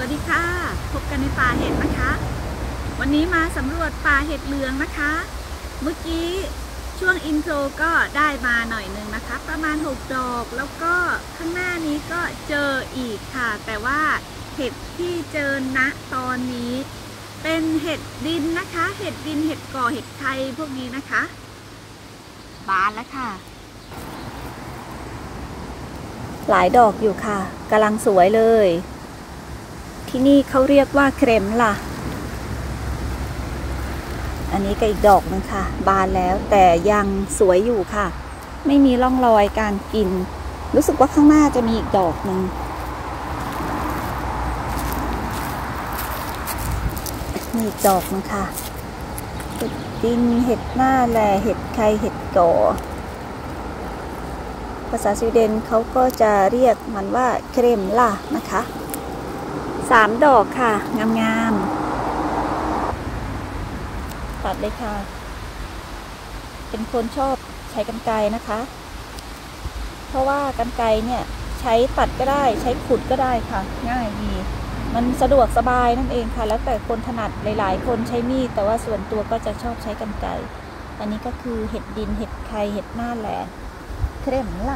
วัสดีค่ะพบกันในป่าเห็ดนะคะวันนี้มาสำรวจป่าเห็ดเหลืองนะคะเมื่อกี้ช่วงอินโทรก็ได้มาหน่อยนึงนะคะประมาณ6 ดอกแล้วก็ข้างหน้านี้ก็เจออีกค่ะแต่ว่าเห็ดที่เจอณตอนนี้เป็นเห็ดดินนะคะเห็ดดินเห็ดก่อเห็ดไข่พวกนี้นะคะบานแล้วค่ะหลายดอกอยู่ค่ะกำลังสวยเลยที่นี่เขาเรียกว่าเครมล่ะอันนี้ก็อีกดอกนึงค่ะบานแล้วแต่ยังสวยอยู่ค่ะไม่มีร่องรอยการกินรู้สึกว่าข้างหน้าจะมีอีกดอกนึงมีอีกดอกนึงค่ะเห็ดดินเห็ดหน้าแลเห็ดไข่เห็ดก่อภาษาสวีเดนเขาก็จะเรียกมันว่าเครมล่ะนะคะ3 ดอกค่ะงามๆตัดเลยค่ะเป็นคนชอบใช้กรรไกรนะคะเพราะว่ากรรไกรเนี่ยใช้ตัดก็ได้ใช้ขุดก็ได้ค่ะง่ายดีมันสะดวกสบายนั่นเองค่ะแล้วแต่คนถนัดหลายๆคนใช้มีดแต่ว่าส่วนตัวก็จะชอบใช้กรรไกรอันนี้ก็คือเห็ดดินเห็ดไข่เห็ดหน้าแหลเครมล่ะ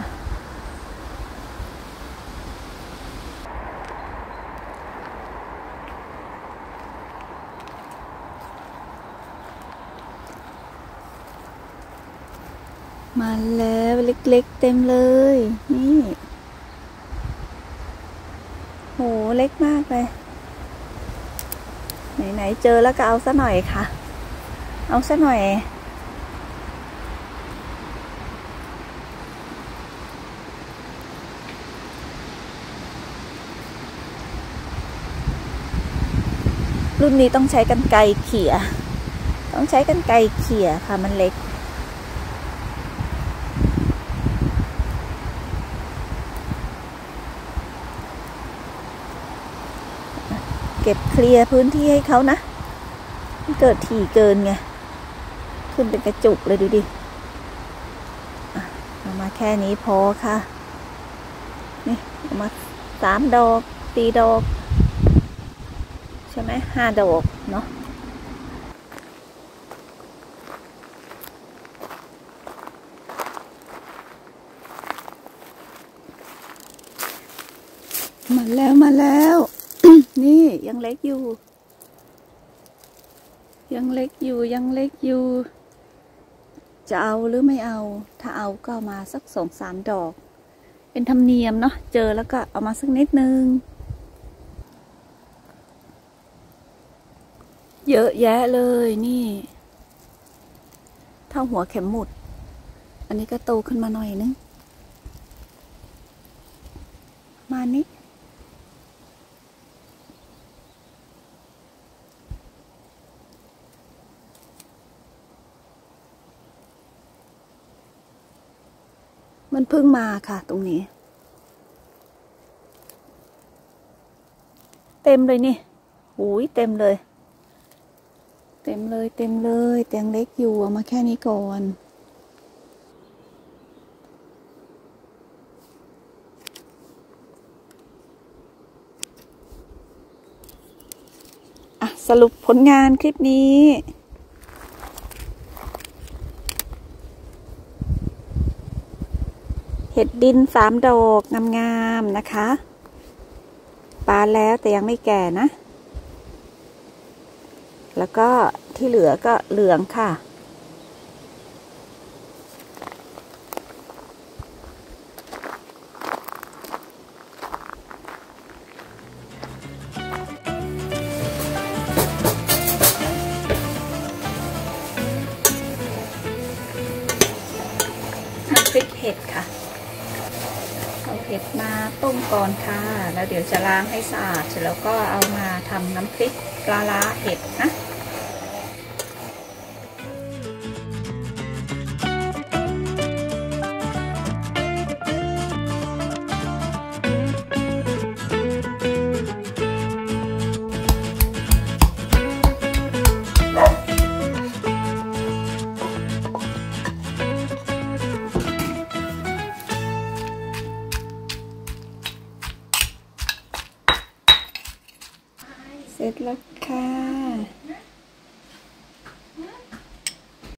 มาแล้วเล็กๆเต็มเลยนี่โหเล็กมากเลยไหนๆเจอแล้วก็เอาซะหน่อยค่ะเอาซะหน่อยรุ่นนี้ต้องใช้กรรไกรเขี่ยต้องใช้กรรไกรเขี่ยค่ะมันเล็กเก็บเคลียร์พื้นที่ให้เขานะเกิดถี่เกินไงขึ้นเป็นกระจุกเลยดูดิเอามาแค่นี้พอค่ะนี่เอามา3 ดอก4 ดอกใช่ไหม5 ดอกเนาะมาแล้ว นี่ยังเล็กอยู่ยังเล็กอยู่จะเอาหรือไม่เอาถ้าเอาก็เอามาสัก2-3 ดอกเป็นธรรมเนียมเนาะเจอแล้วก็เอามาสักนิดนึงเยอะแยะเลยนี่เท่าหัวเข็มหมุดอันนี้ก็โตขึ้นมาหน่อยนึงมานี้มันเพิ่งมาค่ะตรงนี้เต็มเลยนี่หูยเต็มเลยแต่งเล็กอยู่เอามาแค่นี้ก่อนสรุปผลงานคลิปนี้เห็ดดิน3 ดอกงามๆนะคะบานแล้วแต่ยังไม่แก่นะแล้วก็ที่เหลือก็เหลืองค่ะน้ำพริกเห็ดค่ะเอาเห็ดมาต้มก่อนค่ะแล้วเดี๋ยวจะล้างให้สะอาดเสร็จแล้วก็เอามาทำน้ำพริกปลาร้าเห็ดนะร็จแล้วค่ะ